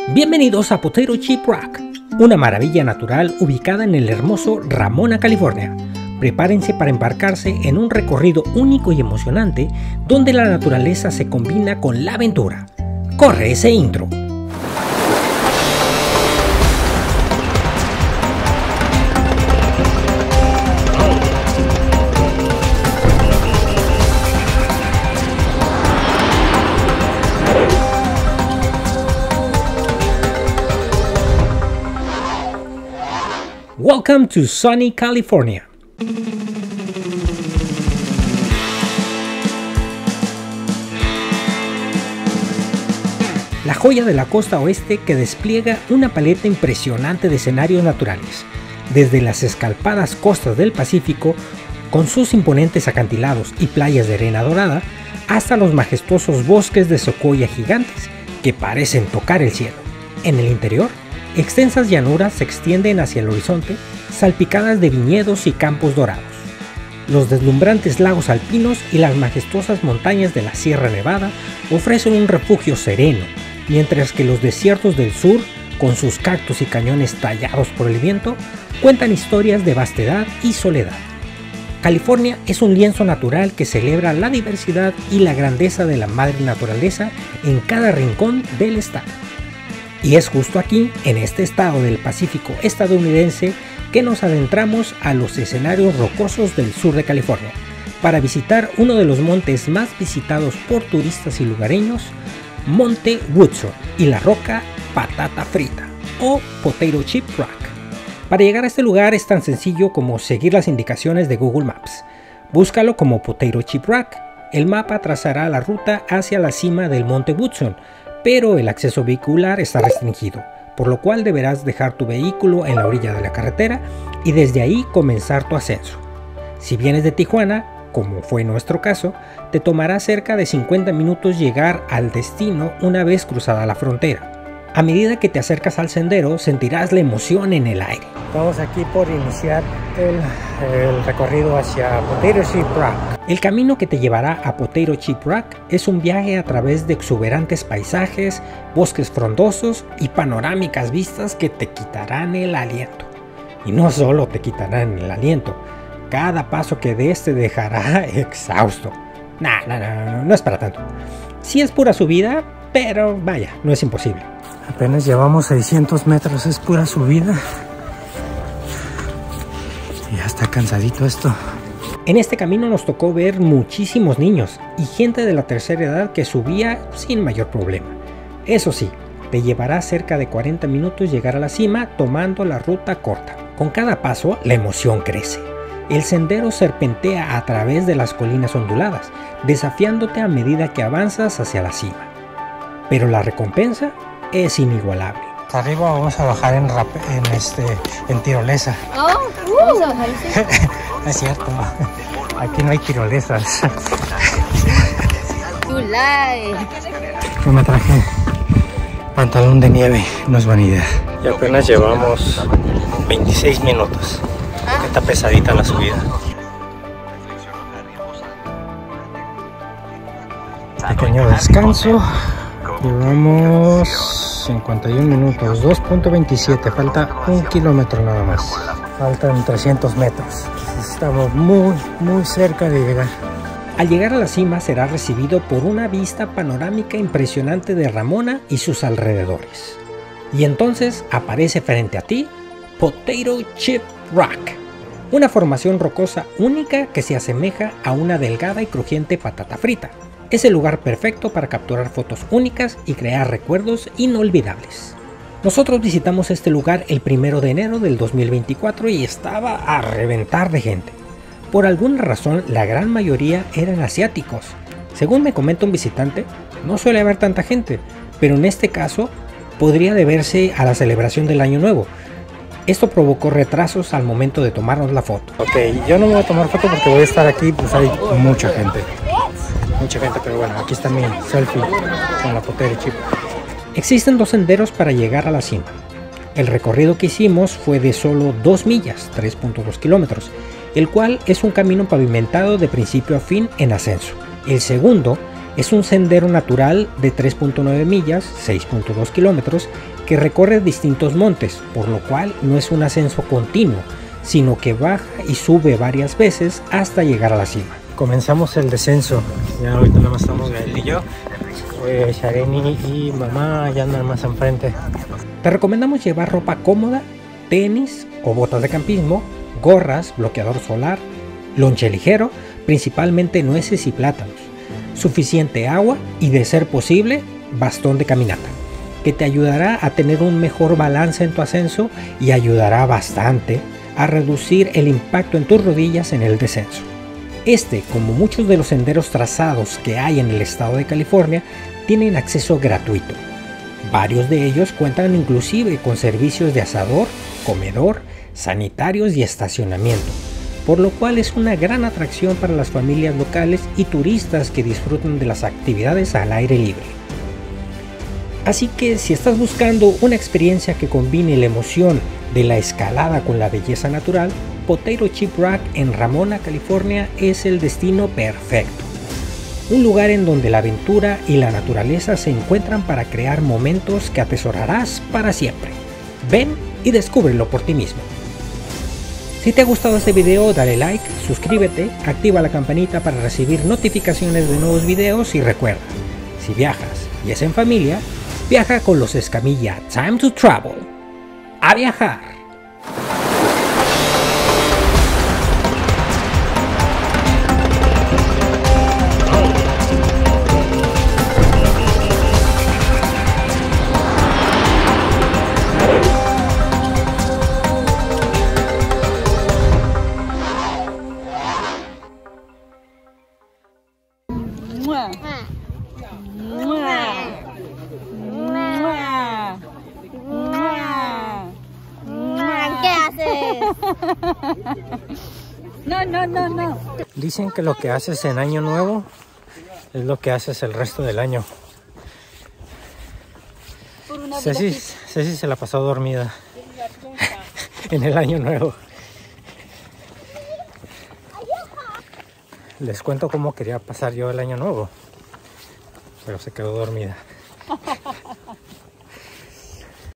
Bienvenidos a Potato Chip Rock, una maravilla natural ubicada en el hermoso Ramona, California. Prepárense para embarcarse en un recorrido único y emocionante donde la naturaleza se combina con la aventura. ¡Corre ese intro! Welcome to sunny California. La joya de la costa oeste que despliega una paleta impresionante de escenarios naturales, desde las escarpadas costas del Pacífico, con sus imponentes acantilados y playas de arena dorada, hasta los majestuosos bosques de secuoya gigantes que parecen tocar el cielo. En el interior, extensas llanuras se extienden hacia el horizonte, salpicadas de viñedos y campos dorados. Los deslumbrantes lagos alpinos y las majestuosas montañas de la Sierra Nevada ofrecen un refugio sereno, mientras que los desiertos del sur, con sus cactus y cañones tallados por el viento, cuentan historias de vastedad y soledad. California es un lienzo natural que celebra la diversidad y la grandeza de la madre naturaleza en cada rincón del estado. Y es justo aquí, en este estado del Pacífico estadounidense, que nos adentramos a los escenarios rocosos del sur de California, para visitar uno de los montes más visitados por turistas y lugareños, Monte Woodson y la roca Patata Frita, o Potato Chip Rock. Para llegar a este lugar es tan sencillo como seguir las indicaciones de Google Maps. Búscalo como Potato Chip Rock. El mapa trazará la ruta hacia la cima del Monte Woodson, pero el acceso vehicular está restringido, por lo cual deberás dejar tu vehículo en la orilla de la carretera y desde ahí comenzar tu ascenso. Si vienes de Tijuana, como fue nuestro caso, te tomará cerca de 50 minutos llegar al destino una vez cruzada la frontera. A medida que te acercas al sendero, sentirás la emoción en el aire. Estamos aquí por iniciar el recorrido hacia Potato Chip Rock. El camino que te llevará a Potato Chip Rock es un viaje a través de exuberantes paisajes, bosques frondosos y panorámicas vistas que te quitarán el aliento. Y no solo te quitarán el aliento, cada paso que des te dejará exhausto. No es para tanto. Sí es pura subida, pero vaya, no es imposible. Apenas llevamos 600 metros, es pura subida. Ya está cansadito esto. En este camino nos tocó ver muchísimos niños y gente de la tercera edad que subía sin mayor problema. Eso sí, te llevará cerca de 40 minutos llegar a la cima tomando la ruta corta. Con cada paso, la emoción crece. El sendero serpentea a través de las colinas onduladas, desafiándote a medida que avanzas hacia la cima. Pero la recompensa es inigualable. Arriba vamos a bajar en tirolesa. Vamos a bajar. Es cierto, aquí no hay tirolesas. Yo me traje pantalón de nieve, no es vanidad. Y apenas llevamos 26 minutos. Está pesadita la subida. Pequeño descanso. Llevamos 51 minutos, 2.27, falta 1 kilómetro nada más. Faltan 300 metros. Estamos muy cerca de llegar. Al llegar a la cima serás recibido por una vista panorámica impresionante de Ramona y sus alrededores. Y entonces aparece frente a ti Potato Chip Rock, una formación rocosa única que se asemeja a una delgada y crujiente patata frita. Es el lugar perfecto para capturar fotos únicas y crear recuerdos inolvidables. Nosotros visitamos este lugar el 1 de enero del 2024 y estaba a reventar de gente. Por alguna razón, la gran mayoría eran asiáticos. Según me comenta un visitante, no suele haber tanta gente, pero en este caso podría deberse a la celebración del Año Nuevo. Esto provocó retrasos al momento de tomarnos la foto. Ok, yo no me voy a tomar foto porque voy a estar aquí, pues hay mucha gente, pero bueno, aquí está mi selfie con la Potato Chip. Existen 2 senderos para llegar a la cima. El recorrido que hicimos fue de solo 2 millas, 3.2 kilómetros, el cual es un camino pavimentado de principio a fin en ascenso. El segundo Es un sendero natural de 3.9 millas, 6.2 kilómetros, que recorre distintos montes, por lo cual no es un ascenso continuo, sino que baja y sube varias veces hasta llegar a la cima. Comenzamos el descenso. Ya ahorita nada más estamos Gael y yo. Shareni y mamá ya andan más enfrente. Te recomendamos llevar ropa cómoda, tenis o botas de campismo, gorras, bloqueador solar, lonche ligero, principalmente nueces y plátanos, suficiente agua y, de ser posible, bastón de caminata, que te ayudará a tener un mejor balance en tu ascenso y ayudará bastante a reducir el impacto en tus rodillas en el descenso. Este, como muchos de los senderos trazados que hay en el estado de California, tienen acceso gratuito. Varios de ellos cuentan inclusive con servicios de asador, comedor, sanitarios y estacionamiento, por lo cual es una gran atracción para las familias locales y turistas que disfrutan de las actividades al aire libre. Así que si estás buscando una experiencia que combine la emoción de la escalada con la belleza natural, Potato Chip Rock en Ramona, California es el destino perfecto. Un lugar en donde la aventura y la naturaleza se encuentran para crear momentos que atesorarás para siempre. Ven y descúbrelo por ti mismo. Si te ha gustado este video, dale like, suscríbete, activa la campanita para recibir notificaciones de nuevos videos y recuerda, si viajas y es en familia, viaja con los Escamilla Time to Travel. ¡A viajar! ¿Qué haces? No. Dicen que lo que haces en Año Nuevo es lo que haces el resto del año. Ceci se la pasó dormida en el Año Nuevo. Les cuento cómo quería pasar yo el Año Nuevo, pero se quedó dormida.